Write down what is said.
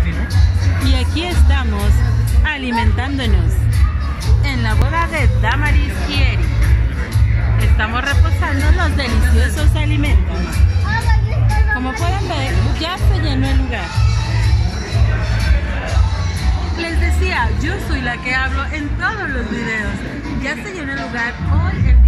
Y aquí estamos alimentándonos en la boda de Damaris y Eric. Estamos reposando los deliciosos alimentos. Como pueden ver, ya se llenó el lugar. Les decía, yo soy la que hablo en todos los videos. Ya se llenó el lugar hoy, el día